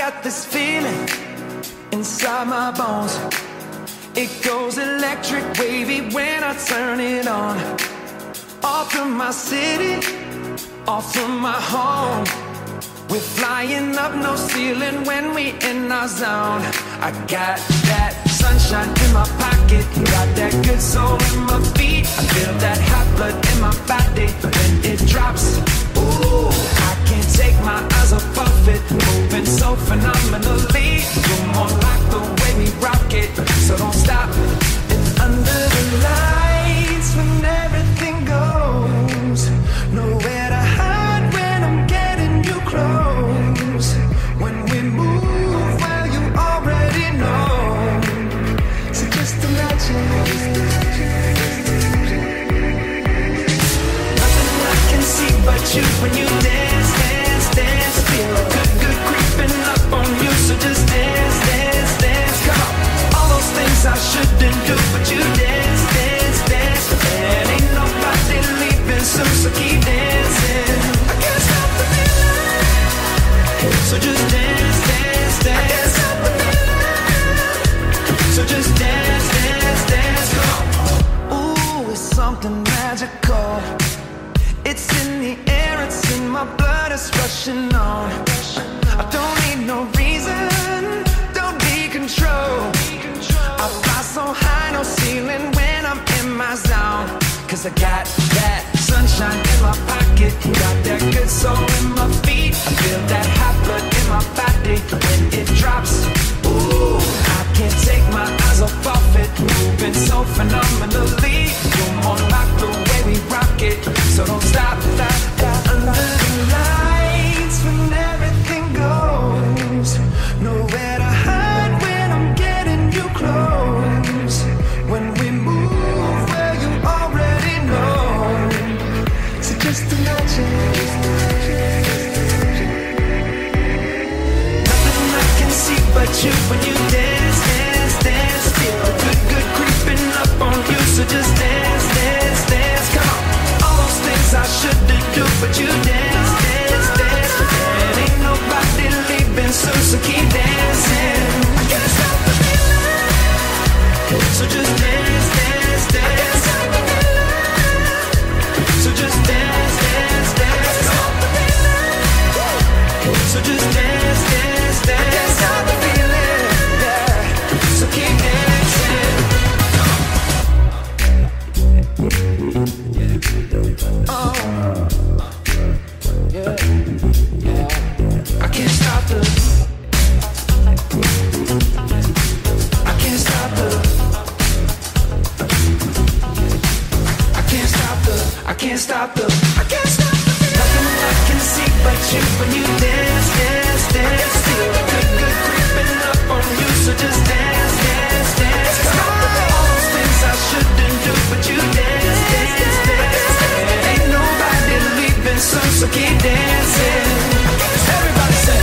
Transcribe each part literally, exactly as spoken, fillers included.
got this feeling inside my bones. It goes electric wavy when I turn it on. Off from my city, off from my home. We're flying up, no ceiling when we in our zone. I got that sunshine in my pocket, got that good soul in my feet. I feel that hot blood in my body when it drops. Ooh, I can't take my eyes off it, moving so phenomenally. You're more like the way we rock it, so don't stop. And under the lights when everything goes, nowhere to hide when I'm getting you close. When we move, well you already know. So just imagine. Nothing I can see but you when you dance, dance, dance. Feel good, good creeping up on you. So just dance, dance, dance. Come on. All those things I shouldn't do, but you dance, dance, dance. And ain't nobody leaving soon, so keep dancing. I can't stop the feeling. So just dance, dance, dance. I can't stop the feeling. So just dance, dance, dance. Come on. Ooh, it's something magical. It's in the air, it's in my blood, it's rushing on. I don't need no reason, don't need control. I fly so high, no ceiling when I'm in my zone. Cause I got that sunshine in my pocket, got that good soul in my feet. I feel that hot blood in my body when it drops. Ooh, I can't take my eyes off of it, moving so phenomenally. You're more like the way we rock it, so don't stop, stop, stop. Under the lights when everything goes, nowhere to hide when I'm getting you close. When we move, well you already know. So just imagine. Nothing I can see but you when you dance, dance, dance. Feel good, good creeping up on you. So just dance, dance, dance. Come on. All those things I shouldn't do, but you dance, dance, dance. And ain't nobody leaving soon, so keep dancing. I can't stop the feeling. So just dance, dance, dance. So just dance, dance, dance. So just dance, dance, dance. I can't stop the feeling, yeah. So keep dancing. Oh, yeah, yeah. I can't stop the. I can't stop the. I can't stop the. I can't stop the. I can't stop the. Nothing I can see but you when you dance, dance, dance. Feel good, good creeping up on you, so just dance, dance, dance. Come on. All those things I shouldn't do, but you dance, dance, dance. And ain't nobody leaving soon, so keep dancing. Everybody say.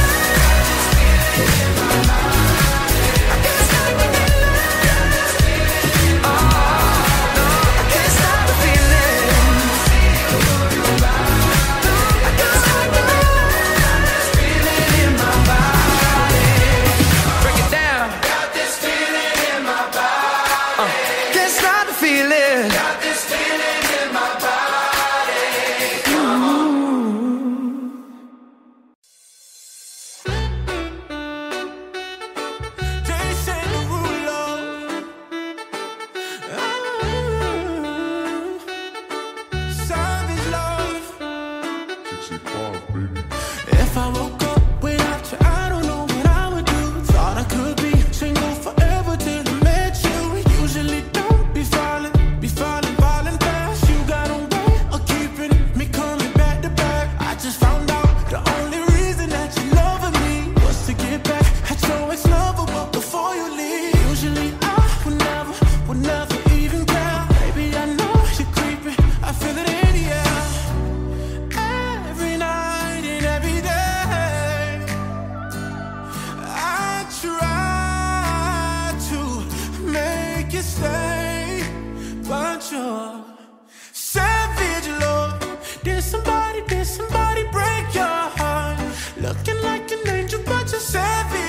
Looking like an angel, but you're savage.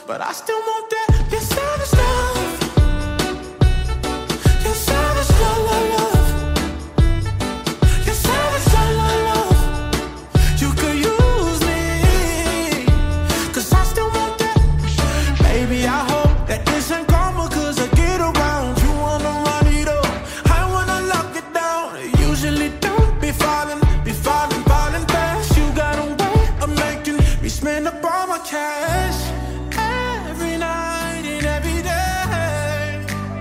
but I still want that. Your savage love, your savage love, love, love. Your savage love, love, love. You could use me, cause I still want that. Baby, I hope that this ain't karma, cause I get around. You wanna run it up, I wanna lock it down. Usually don't be falling, be falling, falling fast. You got a way of making me spend up all my cash. Every night and every day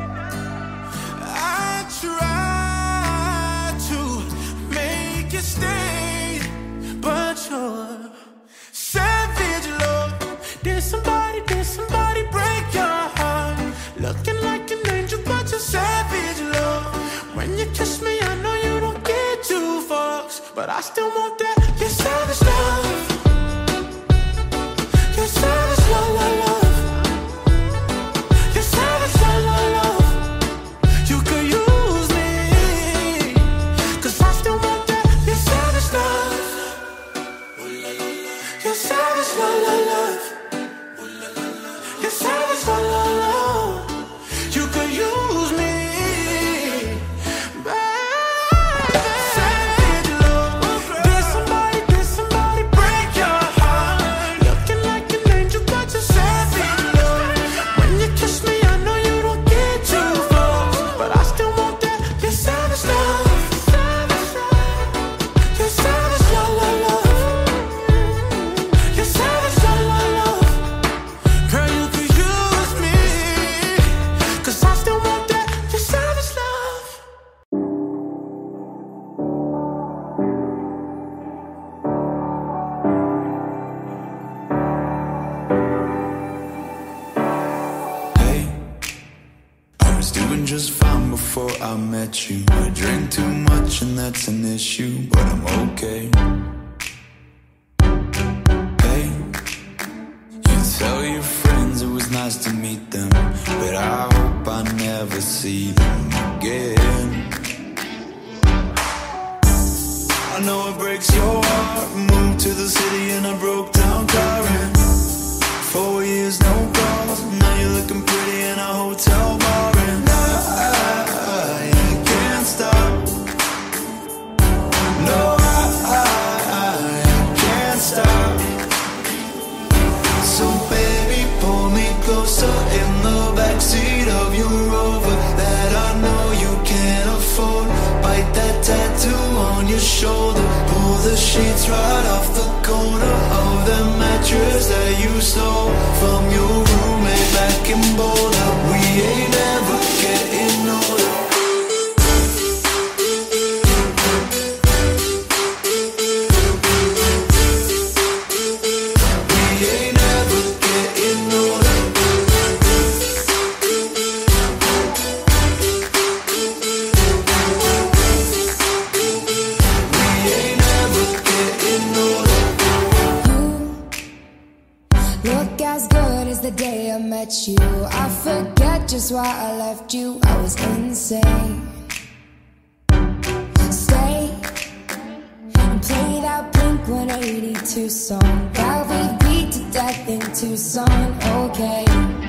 I try to make you stay, but you're savage love. Did somebody, did somebody break your heart? Looking like an angel, but you're savage love. When you kiss me, I know you don't get two fucks, but I still want that. Your savage love, your savage love, love, love. Your savage love, love, love. You could use me, cause I still want that. Your savage love, your savage love, love, love. Your savage love, love, love. You could use me, baby. Savage love. Did somebody, did somebody break your heart? Looking like an angel, but you're savage love. When you kiss me, I know you don't get too far, but I still want that. Your savage love, your savage love, love, love. Your savage love, love, love. Girl, you could use me, cause I still want that. Your savage love. Hey, I was doing just fine before I met you. I drink too much and that's an issue, but I'm okay. Hey, you tell your friends it was nice to meet them, but I hope I never see them again. I know it breaks your heart. Moved to the city in a broke down car, and four years no calls. Now you're looking pretty in a hotel bar, and I, I, I can't stop. No, I, I, I can't stop. So baby, pull me closer in the backseat of your Rover that I know you can't afford. Bite that tattoo on your shoulder. Pull the sheets right off the corner of the mattress that you stole from your roommate back in Boulder. We ain't ever getting older. We ain't ever getting older. We ain't ever getting older. Look as good as the day I met you. I forget just why I left you. I was insane. Stay and play that Blink one eighty-two song. That we beat to death in Tucson. Okay.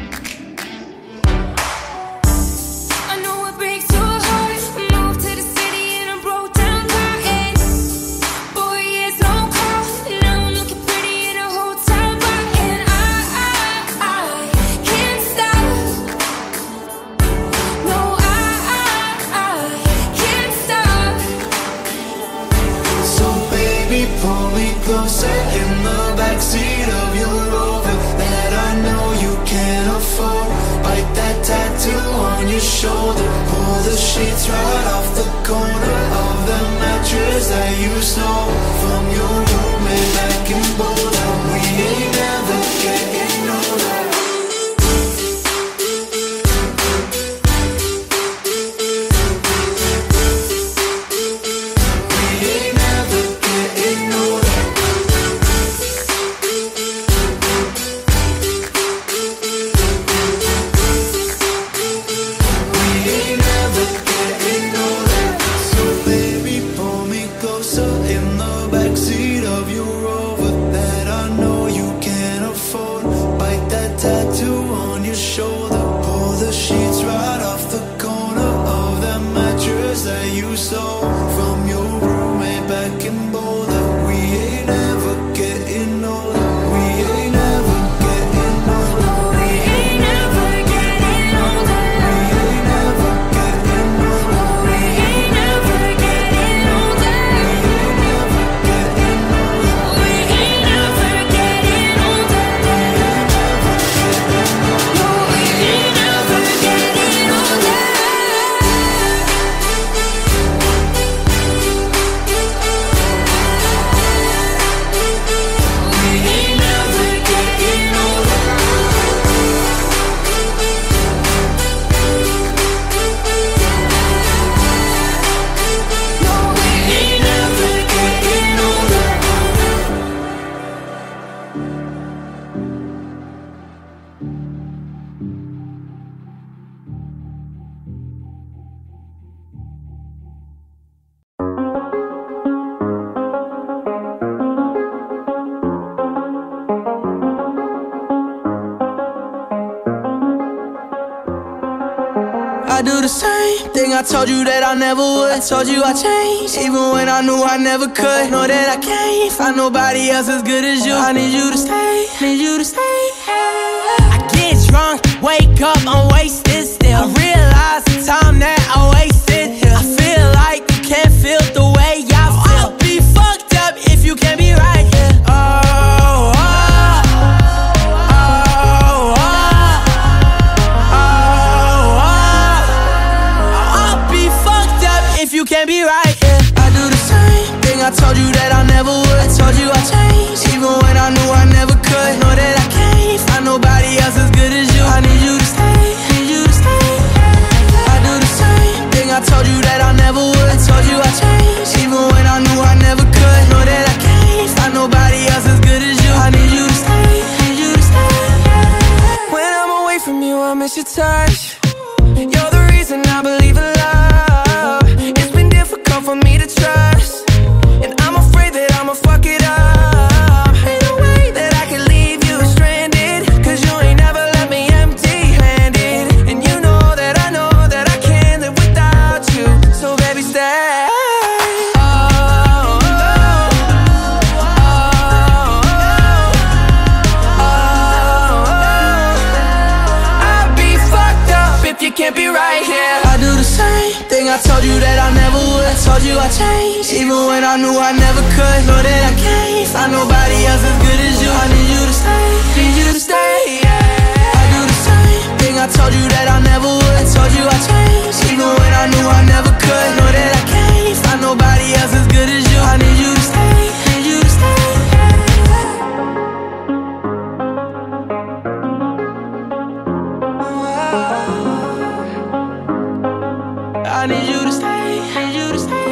I know it breaks your heart. Moved to the city in a broke down car, and four years no call. Now I'm looking pretty in a hotel bar, and I, I, I can't stop. No, I, I, I can't stop. So baby, pull me closer in the backseat of your Rover that I know you can't afford. Bite that tattoo on your shoulder. Pull the sheets right off the corner of the mattress that you stole from your roommate back in Boulder. We ain't ever getting older. We ain't ever getting older. We ain't ever getting older. So baby, pull me closer in the backseat of your Rover that slow from your roommate back in Boulder. We ain't ever getting older. We ain't ever getting older. We ain't ever getting older. We ain't ever getting older. We ain't ever getting older. We ain't ever getting older. We ain't ever getting older. No, we ain't ever getting older. We ain't ever getting older. No, we ain't ever getting older. I do the same thing I told you that I never would. I told you I changed, even when I knew I never could. Know that I can't find nobody else as good as you. I need you to stay, need you to stay. I get drunk, wake up, I'm wasted still. I realize the time that I wasted here. I feel like you can't feel the way I feel. I'll be fucked up if you can't be right here. Oh, oh, oh, oh, oh, oh. I'll be fucked up if you can't be right here. I do the same thing I told you that I never would. I told you I changed, even when I knew I never could. Know that I can't find nobody else as good as you. I need you to stay, need you to stay. I do the same thing I told you that I never would. I told you I changed, even when I knew I never could. Know that I can't find nobody else as good as you. I need you to stay, need you to stay. When I'm away from you, I miss your touch. You're the reason I believe in love. It's been difficult for me to trust, and I'm afraid that I'ma fuck it up. Ain't no way that I can leave you stranded, cause you ain't never left me empty-handed. And you know that I know that I can't live without you. So baby, stay. Oh, oh, oh, oh, oh. I'll be fucked up if you can't be right here. I do the same thing I told you that I never would. I told you I changed, even when I knew I never could. Know that I can't find nobody else as good as you. I need you to stay, need you to stay, yeah. I do the same thing I told you that I never would. I told you I changed, even when I knew I never could. Know that I can't find nobody else as good as you. I need you to stay, need you to stay, I need you to stay, need you to stay.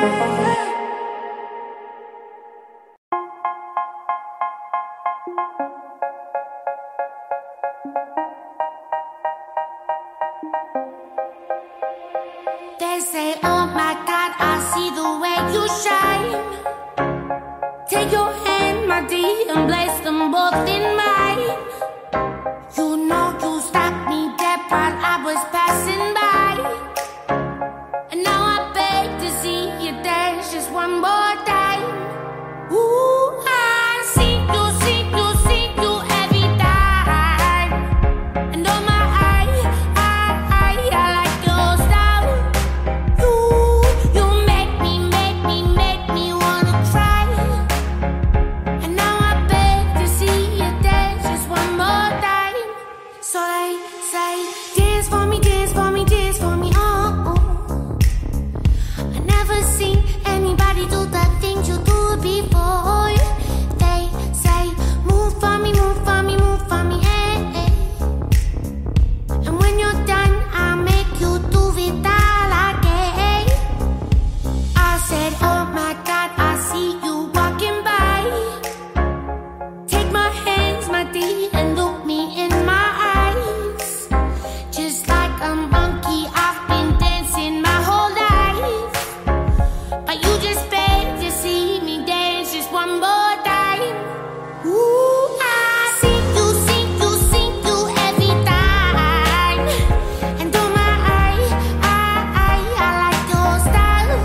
They say, oh my God, I see the way you shine. Take your hand, my dear, and place them both in mine. You know you stopped me dead while I was passing by. And now I beg to see you dance just one more time. Ooh, I see you, see you, see you every time. And oh my, I, I, I, I like your style. You, you make me, make me, make me wanna try. And now I beg to see you dance just one more time. So they say, dance for me, dance for me, dance for me, oh, oh. I never seen anybody do the things you do before. They say, move for me, move for me, move for me, eh, eh. And when you're done, I'll make you do it all again. I said, oh my God, I see you walking by. Take my hands, my dear, and look me in my eyes. Just like a monkey, I've been dancing my whole life. But you just beg to see me dance just one more time. Ooh, I see you, see you, see you every time. And oh my, I, I, I, I like your style.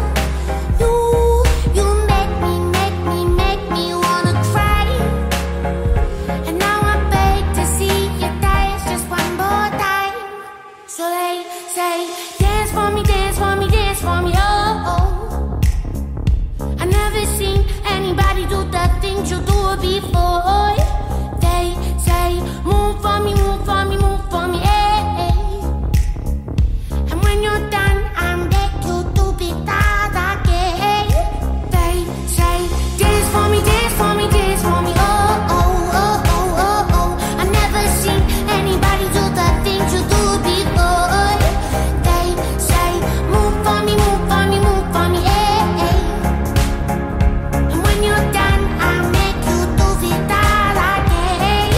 say, dance for me, dance for me, dance for me, oh, oh. I never seen anybody do the things you do before. They say, move for me, move for me, move for me, eh, eh. And when you're done, I make you do it that again. They say, dance for me, dance for me, dance for me, oh, oh, oh, oh, oh, oh. I never seen anybody do the things you do before. They say, move for me, move for me, move for me, eh, eh. And when you're done, I make you do it that again.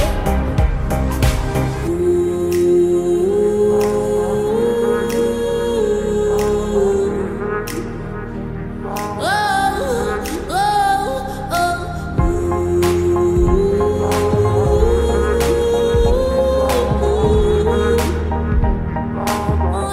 Oh, oh, oh.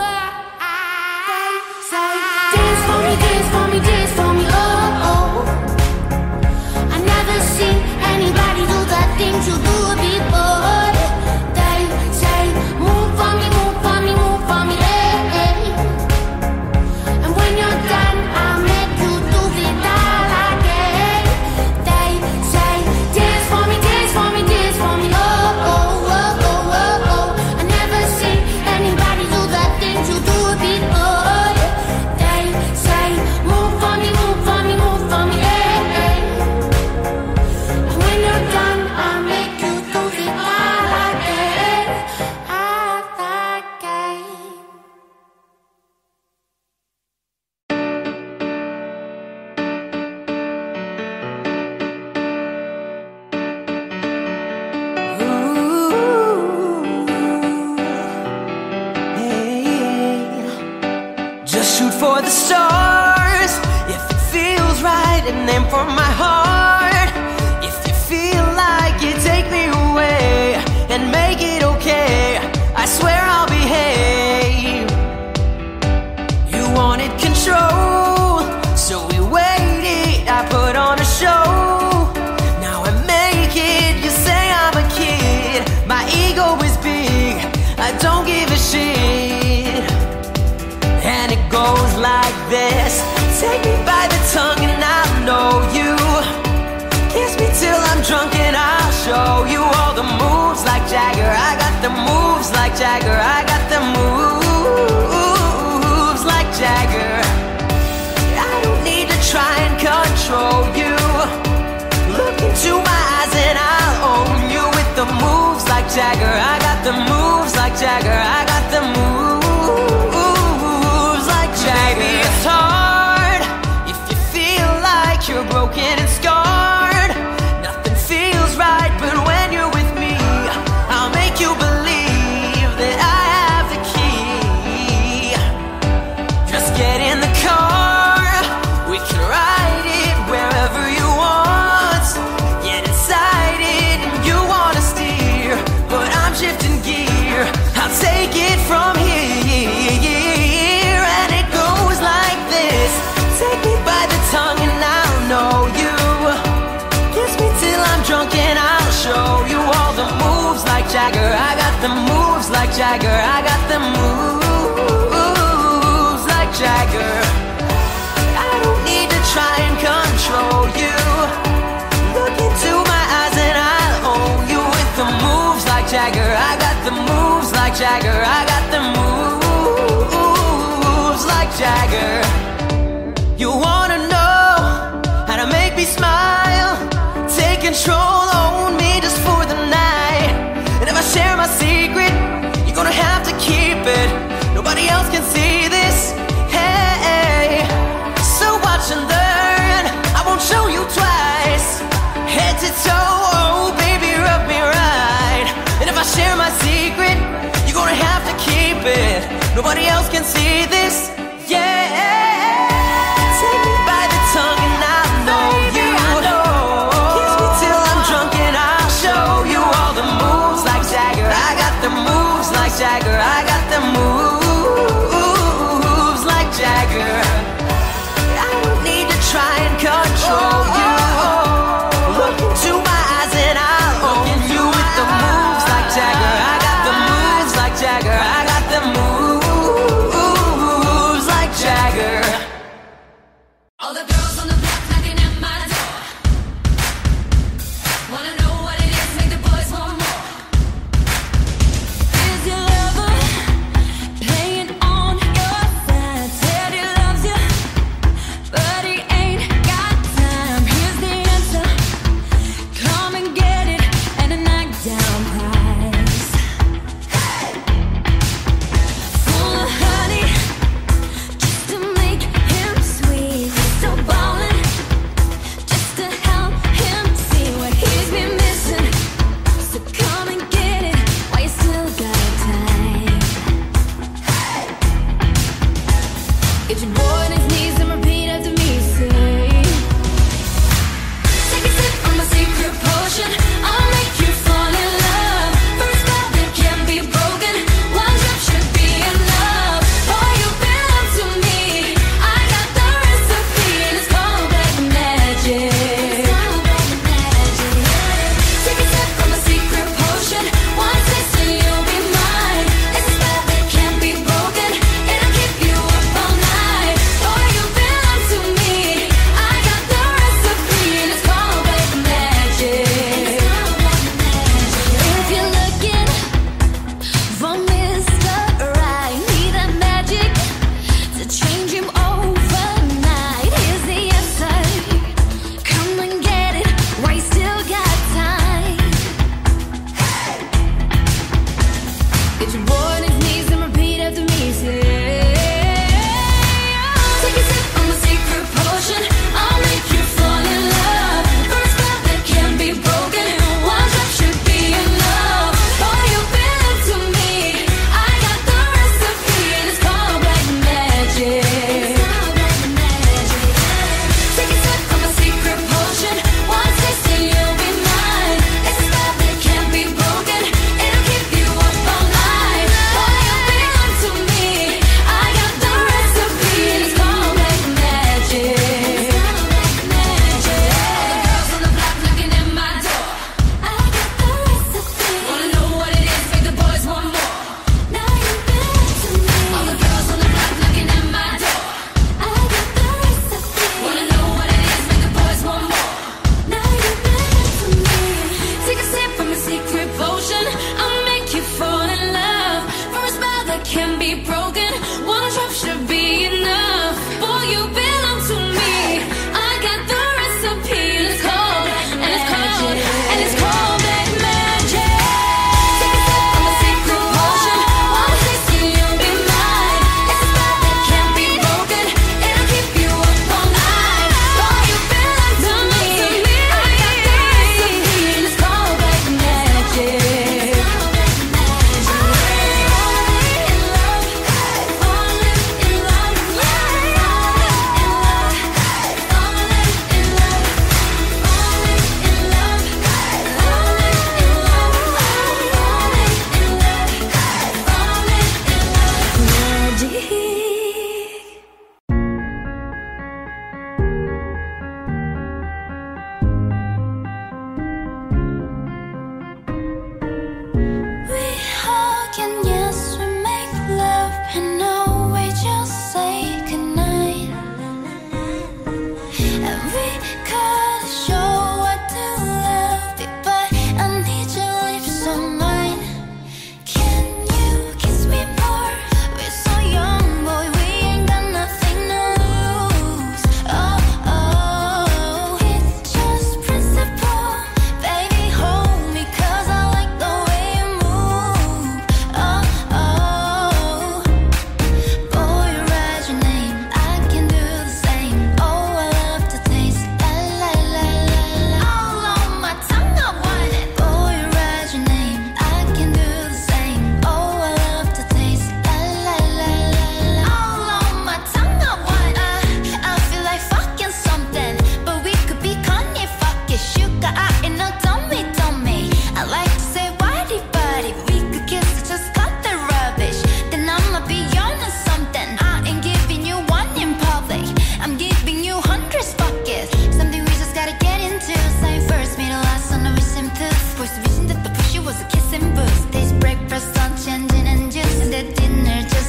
Say, dance for me, dance for me, dance for me, oh, oh. I never seen anybody do the things you do before. They say, move for me, move for me, move for me, eh, eh. And when you're done, I'll make you do it all again. They say, dance for me, dance for me, dance for me, oh, oh, oh, oh, oh, oh. I never seen anybody do the things you do before. They say, move for me, move for me, move for me, eh, eh. And when you're done, I'll make you do it all again, all again. Just shoot for the stars if it feels right, and aim for my heart. If you feel like it, take me away and make it okay. I swear I'll behave. You wanted control, so we waited. I put on a show. Now I make it. You say I'm a kid. My ego is big. I don't give a shit. And it goes like this. Take me by the tongue and I'll know you. Kiss me till I'm drunk and I'll show you all the moves like Jagger. I got the moves like Jagger. I got the moves like Jagger. I don't need to try and control you. Look into my eyes and I'll own you with the moves like Jagger. I got the moves like Jagger. I got the moves like Jagger. Baby, it's hard if you feel like you're broken and scarred. Nothing feels right, but when you're with me, I'll make you believe that I have the key. Just get in the car, we can ride it wherever you want. Get inside it and you wanna steer, but I'm shifting gear. I'll take it from here, and it goes like this. Take me by the tongue and I'll know you. Kiss me till I'm drunk and I'll show you all the moves like Jagger. I got the moves like Jagger. I got the moves like Jagger. I don't need to try and control you. Look into my eyes and I'll own you with the moves like Jagger. I got the moves like Jagger. I got the moves like Jagger. You wanna know how to make me smile? Take control, own me just for the night. And if I share my secret, you're gonna have to keep it. Nobody else can see this. Hey, so watch and learn. I won't show you twice. Head to toe, oh baby, rub me right. And if I share my secret, you're gonna have to keep it. Nobody else can see this. Yeah. Take me by the tongue and I'll know you. Kiss me till I'm drunk and I'll show you all the moves like Jagger. I got the moves like Jagger. I got the moves like Jagger. I don't need to try and control you. Look into my eyes and I'll own you with the moves like Jagger. I got the moves like Jagger. I got the moves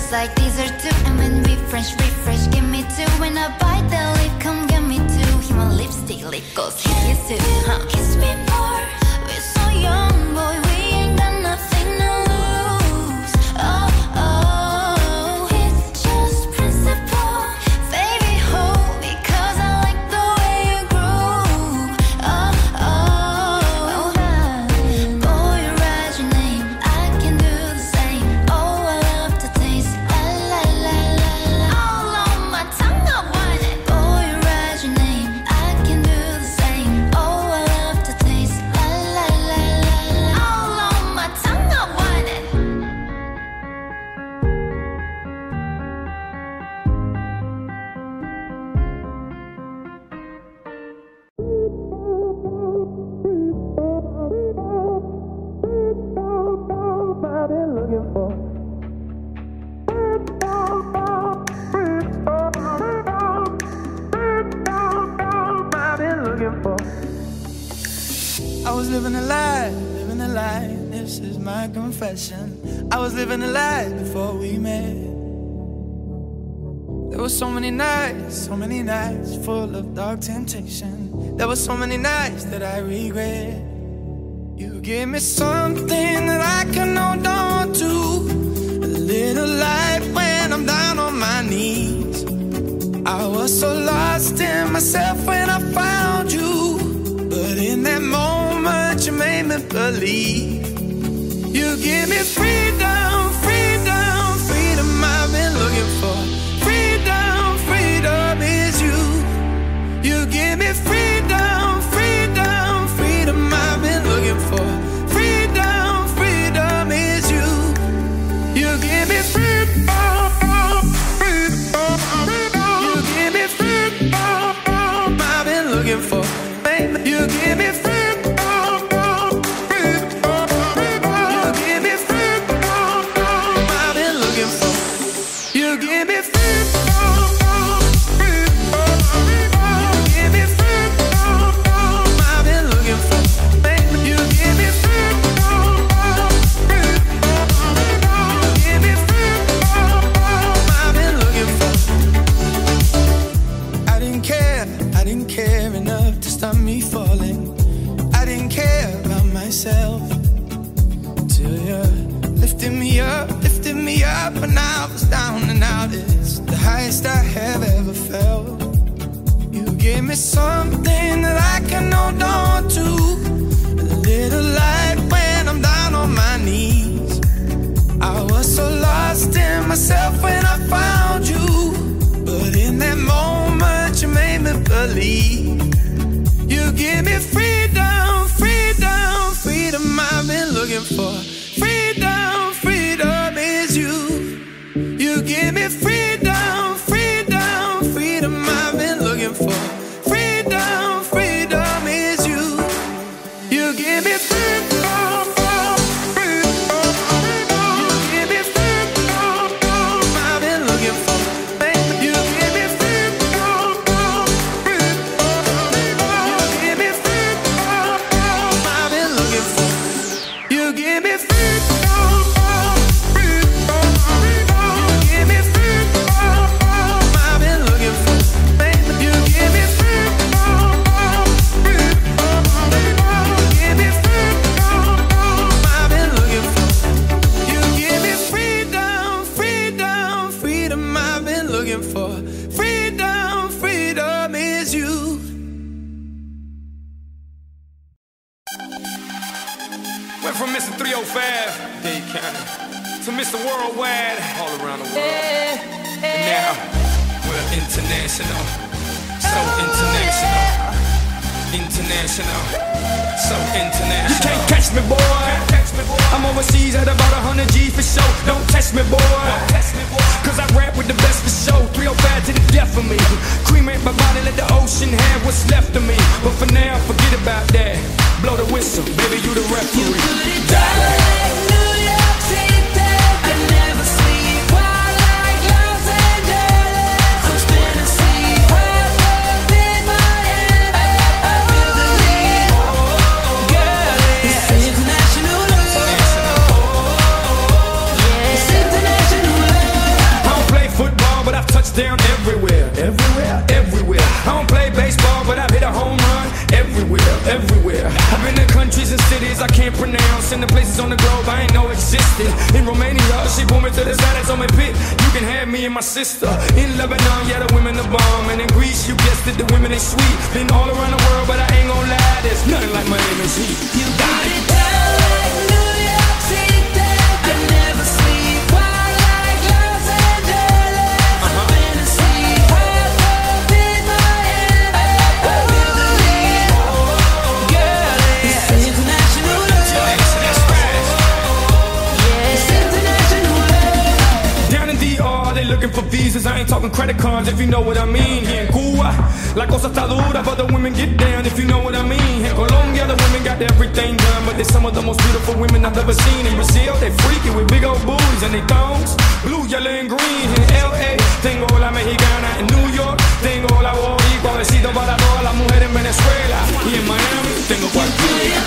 Just like these are two. And when we French refresh, give me two. When I bite the lip, come get me two. He my lipstick, lip goes kiss too. Huh? Kiss me more, we're so young, boy. We ain't got nothing to lose. Oh, oh, it's just principle. Baby, hold me, cause I like the way you groove. Oh, oh, boy, write your name, I can do the same. Oh, I love to taste la la la la la. All on my tongue, I want it. Boy, write your name, I can do the same. Oh, I love to taste la la la la la. All on my tongue, I want it. I've been looking for. I've been looking for. I was living a lie, living a lie. This is my confession. I was living a lie before we met. There were so many nights, so many nights full of dark temptation. There were so many nights that I regret. You gave me something that I can hold on to, a little light when I'm down on my knees. I was so lost in myself when I found you, but in that moment you made me believe. You give me freedom, freedom, freedom I've been looking for. Freedom, freedom is you. You give me freedom, freedom, freedom I've been looking for. Freedom, freedom is you. You give me freedom, freedom, freedom. You give me freedom I've been looking for. Baby, you give me freedom, freedom, freedom. You give me freedom I've been looking for. You give me freedom, freedom, freedom. You give me freedom I've been looking for. Baby, you give me freedom, freedom, freedom. You give me freedom I've been looking for. I didn't care, I didn't care enough to stop me falling. I didn't care about myself till you lifted me up, lifted me up when I was down and out. It's the highest I have ever felt. You gave me something that I can hold on to, a little light when I'm down on my knees. I was so lost in myself when I found you, but in that moment you made me believe. You give me freedom, freedom, freedom I've been looking for. Freedom, freedom is you. You give me freedom, freedom, freedom I've been looking for. Freedom, freedom is you. You give me freedom, freedom, freedom. You give me freedom I've been looking for. Baby, you give me freedom, freedom, freedom. You give me freedom I've been looking for. You give me freedom, freedom, freedom. You give me freedom I've been looking for. Baby, you give me freedom, freedom, freedom. You give me freedom I've been looking for. You give me freedom, freedom, freedom I've been looking for. Freedom, freedom is you. Went from Mister three oh five, Dade County, to Mister Worldwide, all around the world. And now, we're international, so international, international, so international. You can't catch me, boy. I'm overseas at about one hundred G for show. Don't test me, boy. Cause I rap with the best for show. three oh five to the death of me. Cremate my body, let the ocean have what's left of me. But for now, forget about that. Blow the whistle, baby, you the referee. You put it down like New York City. I never sleep. Wild like Los Angeles. I'm spinning sea. Wild up in Miami. I feel the need. Girl, it's international love. It's international love. down everywhere, everywhere, everywhere. I don't play baseball, but I've hit a home run everywhere, everywhere. I've been to countries and cities I can't pronounce, and the places on the globe I ain't know existed. In Romania, she pulled me to the side and told me, "Pit, you can have me and my sister." In Lebanon, yeah, the women are bomb, and in Greece, you guessed it, the women ain't sweet. Been all around the world, but I ain't gon' lie, there's nothing like my name is Heat. You got it down like New York City. I never sleep. Wild like Los Angeles. I'm fantasy. Hot up in Miami. I feel the heat. Girl, it's international love. Yeah, it's international love. Down in D R, they looking for visas. I ain't talking credit cards, if you know what I mean. Here in Cuba, la cosa está dura, but the women get down, if you know what I mean. In Colombia, the women got everything done, but they're some of the most beautiful women I've ever seen. In Brazil, they freaky with big old booties and they thongs, blue, yellow, and green. In L A, tengo la mexicana. In New York, tengo la boricua. Besito para todas las mujeres en Venezuela. Y en Miami, tengo cualquiera.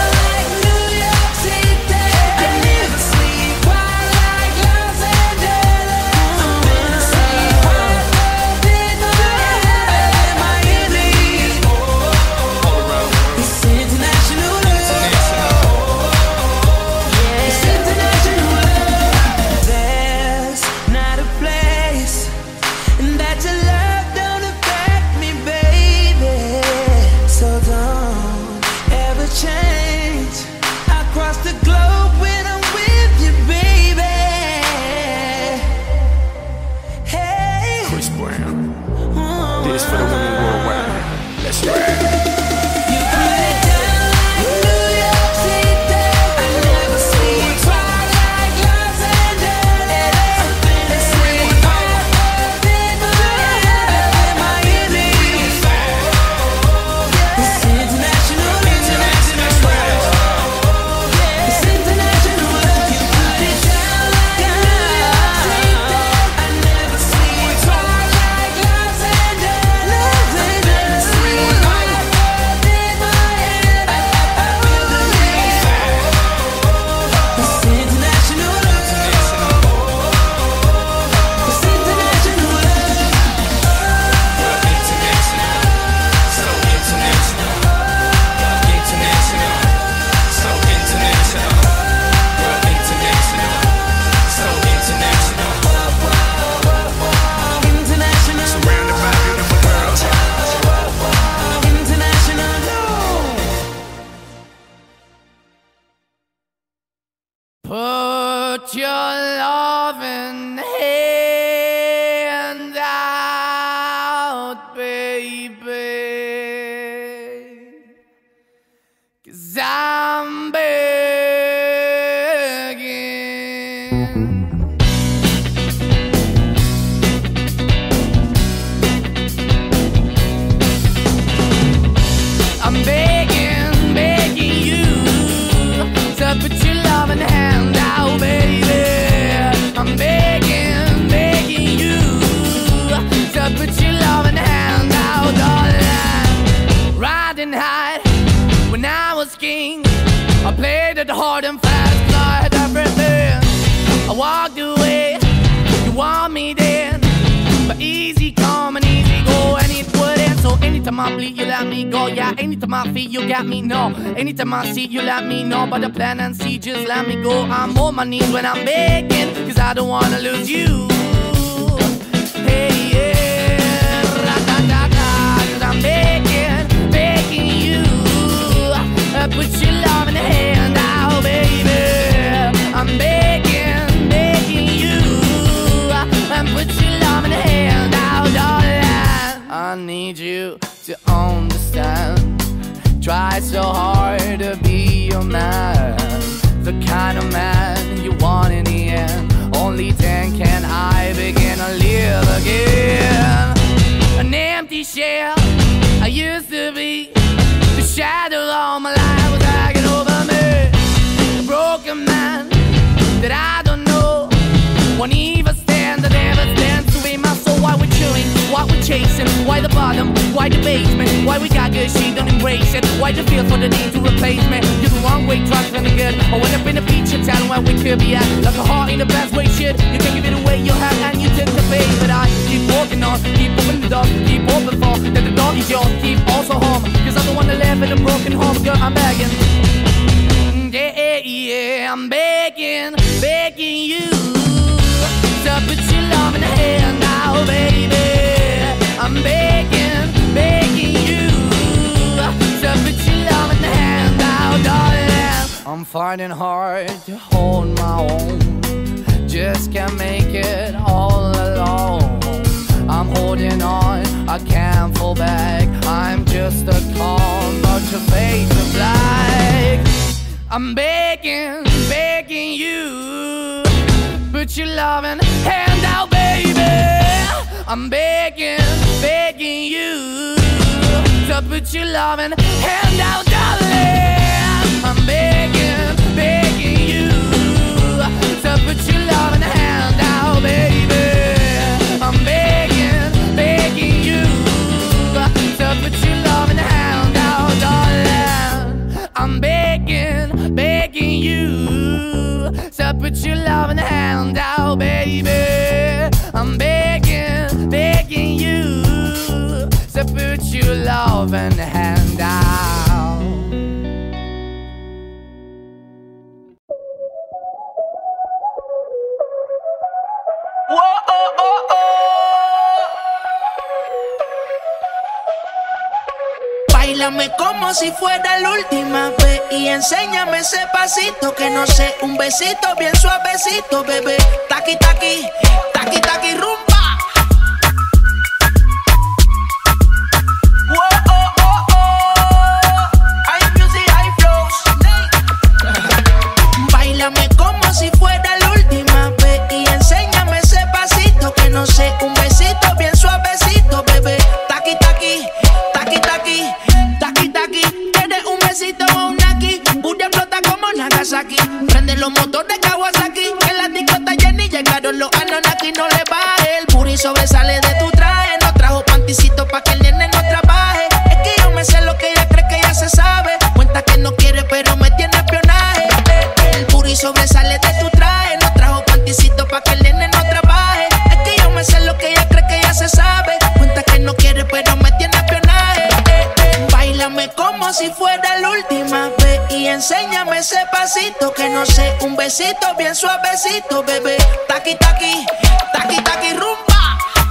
Put your loving hand out, baby, 'cause I'm begging. I'm begging, begging you to put your loving hand out, baby. I'm begging, begging you to put your loving hand out, darling. Riding high when I was king, I played it hard and fast, 'cause I had everything. I walked away, you want me then, but easy come and easy go, and it wouldn't. So anytime I bleed, you let me go. Yeah, anytime I feel, you got me, no. Anytime I see, you let me know. But the plan and see, just let me go. I'm on my knees when I'm begging, 'cause I don't wanna lose you. Hey, yeah, ra-da-da-da, 'cause I'm begging, begging you, uh, put your love in the hand out, baby. I'm begging, begging you, uh, and put your love in the hand out, darling. I need you to understand. Try so hard to be your man, the kind of man you want in the end. Only then can I begin to live again. An empty shell I used to be, the shadow all my life was hanging over me. A broken man that I don't know won't even stand, that never stands to be my soul. Why we're chilling, why we're chasing, why the bottom, why the basement, why we got good, she don't embrace it. Why the feel for the need to replace me? You're the wrong way, trying to the good. I went up in the feature town where we could be at, like a heart in the best way, shit. You can give it away, you have, and you took the bait, but I keep walking yours. Keep open the door, keep open for that the door is yours. Keep also home, cause I'm the one that live in a broken home. Girl, I'm begging. Yeah, yeah, I'm begging, begging you to put your love in the hand now, baby. I'm begging, begging you to put your love in the hand now, darling. I'm finding hard to hold my own, just can't make it all alone. I'm holding on, I can't fall back. I'm just a call, but your face is black. I'm begging, begging you, put your loving hand out, baby. I'm begging, begging you to put your loving hand out, darling. I'm begging, begging you to put your loving hand out, baby. I'm begging, begging you to put your loving hand out, darling. I'm begging, begging you to put your loving hand out, baby. I'm begging, begging you to put your loving hand out. Whoa, oh, oh, oh. Báilame como si fuera la última vez y enséñame ese pasito que no sé, un besito bien suavecito, bebé. Taqui, taqui, taqui, taqui, rumba. Whoa, oh, oh, oh. High music, high flows. Báilame como si fuera la última vez y enséñame ese pasito que no sé, un besito bien suavecito, bebé. Taqui, taqui, taqui, taqui, taqui, taqui. ¿Quieres un besito o un aquí? Booty explota como Nagasaki. Prende los motores Kawasaki. En la discota Jenny llegaron los Anunnaki. No le baje, el booty sobresale de tu traje. No trajo panticito pa' que el nene no trabaje. Es que yo me sé lo que ella cree que ella se sabe. Cuenta que no quiere pero me tiene espionaje. El booty sobresale de tu traje. No trajo panticito pa' que el nene no trabaje. Es que yo me sé lo que ella cree que ella se sabe. Cuenta que no quiere pero me tiene espionaje. Báilame como si fuera la última vez y enséñame ese pasito que no sé, un besito bien suavecito, bebé. Taqui, taqui, taqui, taqui, rumba.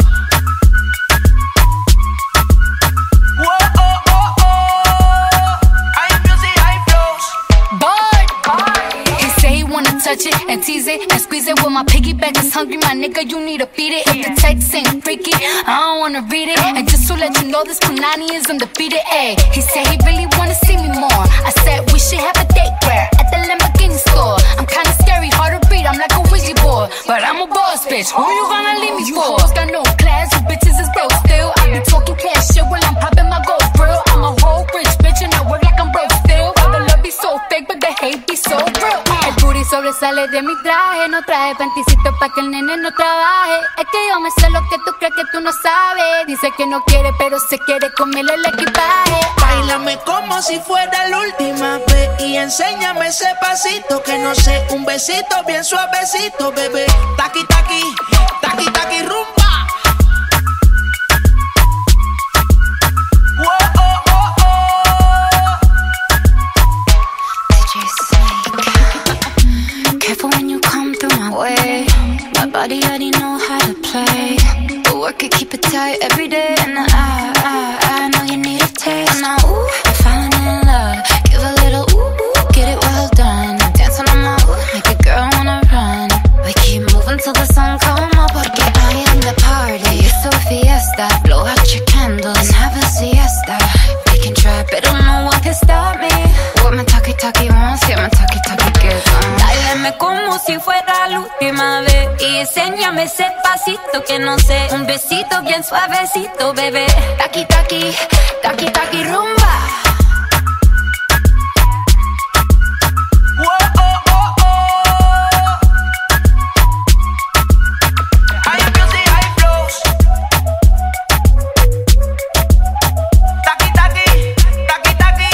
Whoa, oh, oh, oh. High music, high flows. Boy, he say he wanna touch it and tease it and squeeze it. Well, my piggyback is hungry, my nigga, you need to feed it. If the text ain't freaky, I don't wanna read it. And just to let you know, this Punani is undefeated. Ay, he said he really wanna see me more. I said we should have a date where at the Lamborghini store. I'm kinda scary, hard to read, I'm like a Ouija board, but I'm a boss bitch. Who you gonna leave me for? You got no class, you bitches is broke still. I be talking cash shit while I'm popping my gold grill. I'm a whole rich bitch and I work like I'm broke still. All the love be so fake, but the hate be so real. El booty sobresale de mi traje, no traje panticito pa' que el nene no trabaje. Es que yo me sé lo que tú crees que tú no sabes. Dice que no quiere, pero se quiere comerle el equipaje. Báilame como si fuera la última vez y enséñame ese pasito que no sé, un besito bien suavecito, bebé. Taqui, taqui, taqui, taqui, rumba. Whoa, oh, oh, oh. D J Snake. Careful when you come through my way. My body already know how to play. But work it, keep it tight every day. And I, I, I know you need a taste. And now, ooh, I'm falling in love. Give a little ooh, ooh, get it well done. Dance on my ooh, make a girl wanna run. We keep moving till the sun come up. Porque I am the party. It's a fiesta. Blow out your candles and have a siesta. We can try, but no one can stop me. What my talkie talkie wants, yeah, my talkie talkie gets on. Báilame como si fuera la última vez y enséñame ese pasito que no sé, un besito bien suavecito, bebé. Taqui, taqui, taqui, taqui, rumba. Whoa, oh, oh, oh. High music, high flows. Taqui, taqui, taqui, taqui.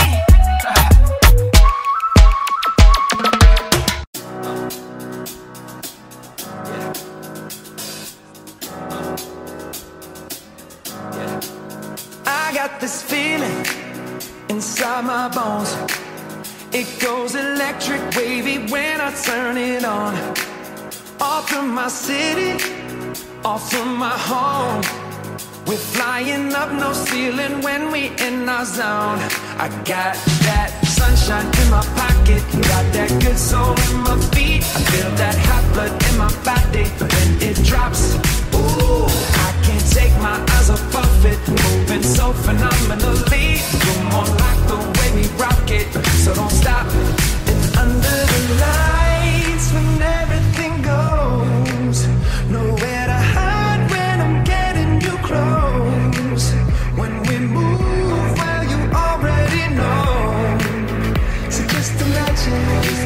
got this feeling inside my bones. It goes electric wavy when I turn it on. Off from my city, off from my home. We're flying up, no ceiling when we in our zone. I got that sunshine in my pocket, got that good soul in my feet. I feel that hot blood in my body when it drops. Ooh, I can't take my eyes off of it, moving so phenomenally. You're more like the way we rock it, so don't stop. And under the lights when everything goes, nowhere to hide when I'm getting you close. When we move, well, you already know. So just imagine.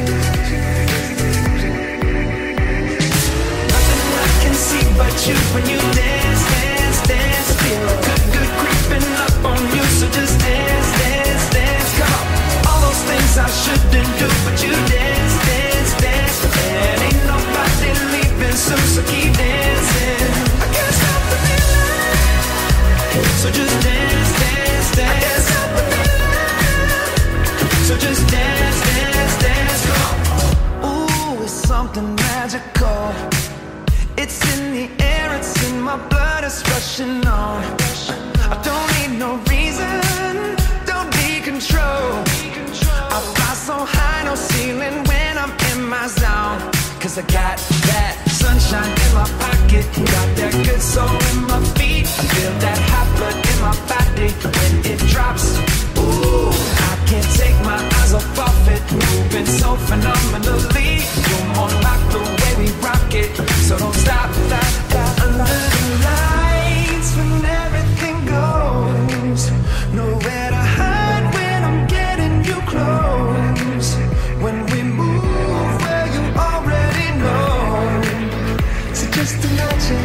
Nothing I can see but you when you dance, dance, dance. Feel good, good creeping up on you. So just dance, dance, dance. Come on. All those things I shouldn't do, but you dance, dance, dance. And ain't nobody leaving soon, so keep dancing. I can't stop the feeling. So just dance, dance, dance. I can't stop the feeling. So just dance, dance, dance. Come on. Ooh, it's something magical. It's in the air, it's in my blood, it's rushing on. I don't need no reason, don't need control. I fly so high, no ceiling when I'm in my zone. Cause I got that sunshine in my pocket, got that good soul in my feet. I feel that hot blood in my body when it drops. Ooh, I can't take my eyes off of it, moving so phenomenally. You're more like the way we rock it, so don't stop, stop, stop. Under the lights when everything goes, nowhere to hide when I'm getting you close. When we move, well, you already know. So just imagine.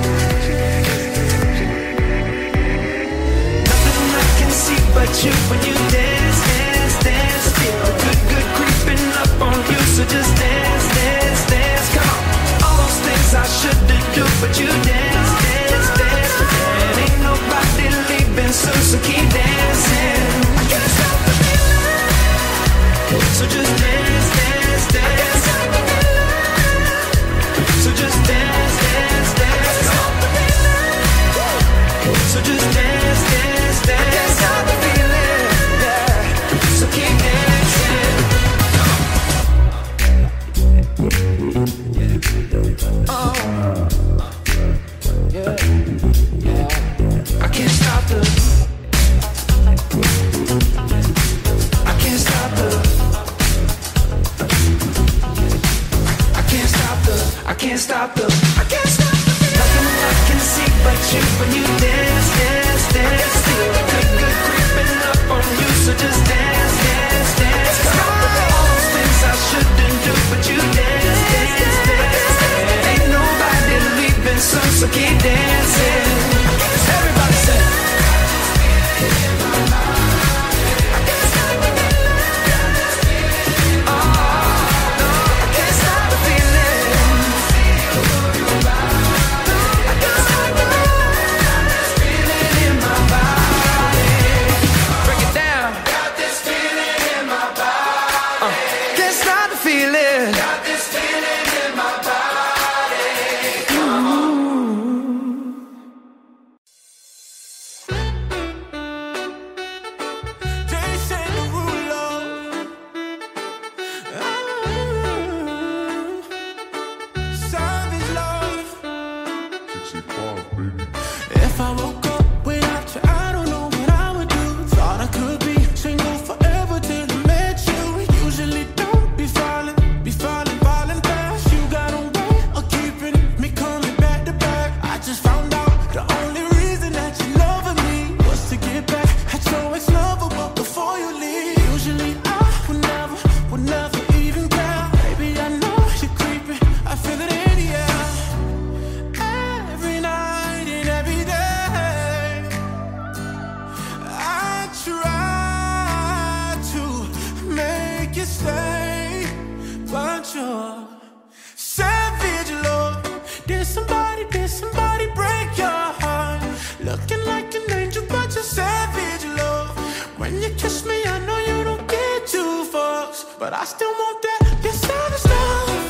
Nothing I can see but you when you dance, dance, dance. Feel good, good creeping up on you. So just dance, dance, dance. Come on. All those things I shouldn't do, but you dance, dance, dance. And ain't nobody leaving soon, so keep dancing. I can't stop the feeling. So just dance, dance, dance. So just dance, dance, dance. So just dance, dance, dance. I can't stop the feeling, yeah. So keep dancing. Oh, yeah, yeah. I can't stop the. I can't stop the. I can't stop the. I can't stop the. I can't stop the. Nothing I can see but you when you dance, dance, dance. Feel good, good creeping up on you, so just dance, dance, dance. Come on. All those things I shouldn't do, but you dance, dance, dance. Ain't nobody leaving soon, so keep dancing. Everybody say. I still want that. Your savage love.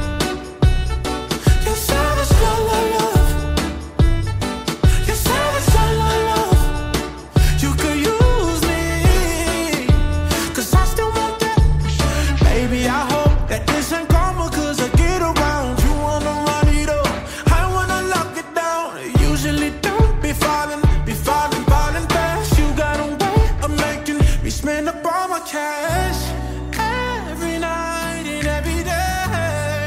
Your savage love, love, love. Your savage love, love, love. You could use me, 'cause I still want that. Baby, I hope that this ain't karma, 'cause I get around. You wanna run it up, I wanna lock it down. Usually don't be falling, be falling, falling fast. You got a way of making me spend up all my cash. Every night and every day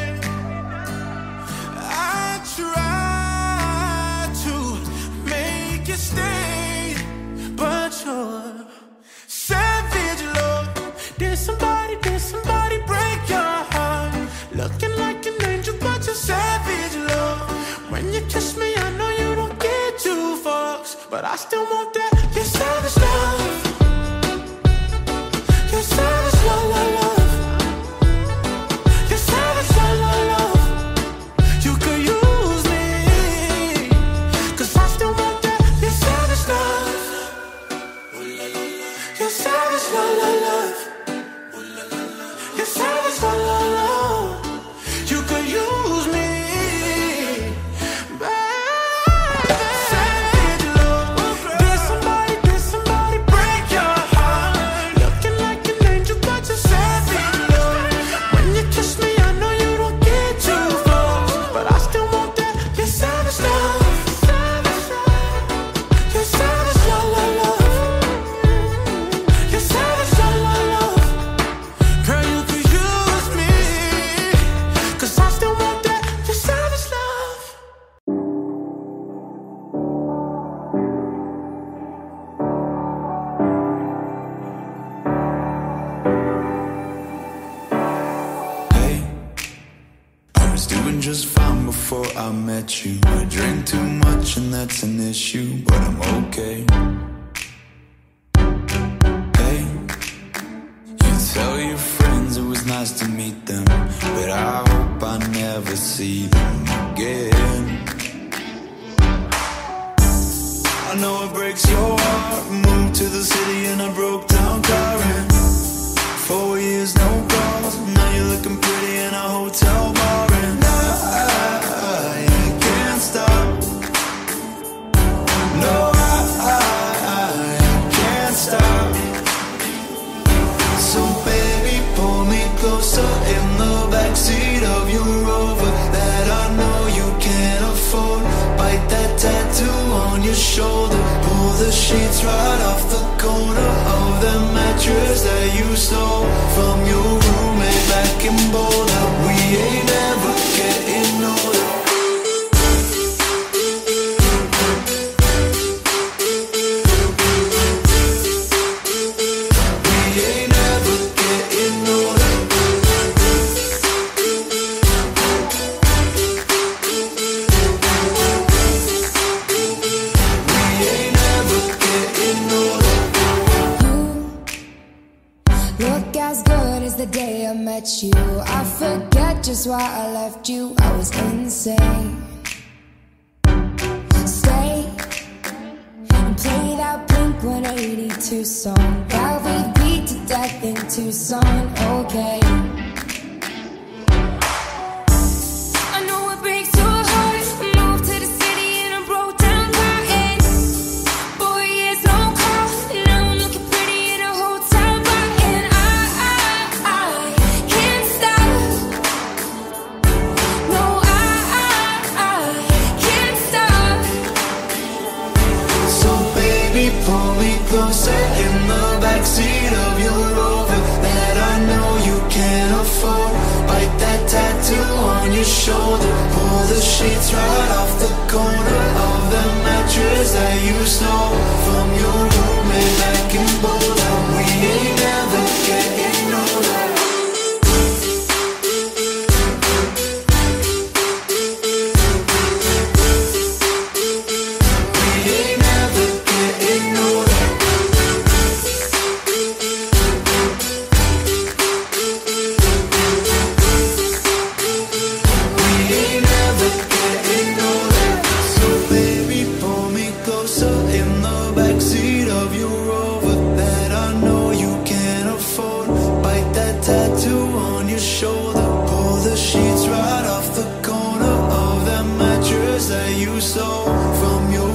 I try to make you stay, but you're savage love. Did somebody, did somebody break your heart? Looking like an angel, but you're savage love. When you kiss me, I know you don't get two fucks, but I still want that. Your savage love. Your savage love, love, love. Your savage love, love, love. You could use me, 'cause I still want that. Your savage love. Your savage love, love, love. Your savage love, love, love. You could use me, baby. Savage love. Did somebody, did somebody break your heart? Looking like an angel, but you're savage love. When you kiss me, I know you don't get two fucks, but I still want that. Your savage love. Your savage love, love, love. Your savage love, love, love. Girl, you could use me, 'cause I still want that. Your savage love. Hey, I was doing just fine before I met you. I drink too much and that's an issue, but I'm okay. Hey, you tell your friends it was nice to meet them, but I hope I never see them again. I know it breaks your heart. Moved to the city in a broke down car, and four years no calls. Now you're looking pretty in a hotel bar, and I, I can't stop. No, I, I, I can't stop. So baby, pull me closer in the backseat of your Rover that I know you can't afford. Bite that tattoo on your shoulder. Pull the sheets right off the corner of the mattress that you stole from your roommate back in Boulder. We ain't never getting older. We ain't never getting older. We ain't never getting older. Look as good as the day I met you. I forget just why I left you. I was insane. Stay and play that Blink one eighty-two song. That we beat to death in Tucson. Okay. I know it breaks your heart. Moved to the city in a broke down car, and four years no call. Now I'm looking pretty in a hotel bar, and I, I, I can't stop. No, I, I, I can't stop. So baby, pull me closer in the backseat of your Rover that I know you can't afford. Bite that tattoo on your shoulder. Pull the sheets right off the corner of the mattress that you stole from your roommate back in Boulder. We ain't never getting older. We ain't never getting older. We ain't never getting older. soul from your